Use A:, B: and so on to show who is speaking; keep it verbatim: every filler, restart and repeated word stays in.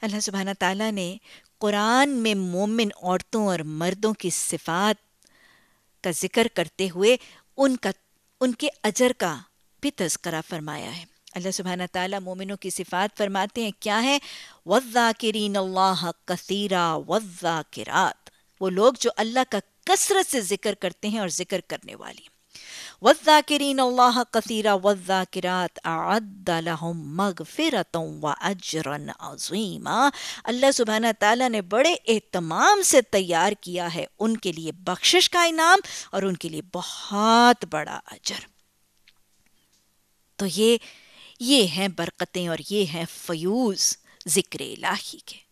A: अल्लाह सुब्हाना ताला ने कुरान में मोमिन औरतों और मर्दों की सिफात का जिक्र करते हुए उनका उनके अजर का भी तज़किरा फरमाया है। अल्लाह सुब्हाना ताला मोमिनों की सिफात फरमाते हैं, क्या है? वज़्ज़ाकिरीन अल्लाह कसीरा वज़्ज़ाकिरात, वो लोग जो अल्लाह का कसरत से जिक्र करते हैं और जिक्र करने वाली। वज़्ज़ाकिरीन अल्लाह कसीरा वज़्ज़ाकिरात अअद्द लहुम मग़फ़िरतन व अजरन अज़ीमा, अल्लाह सुब्हाना ताला ने बड़े एहतमाम से तैयार किया है उनके लिए बख्शिश का इनाम और उनके लिए बहुत बड़ा अजर। तो ये ये हैं बरकतें और ये हैं फयूज़ ज़िक्र इलाही के।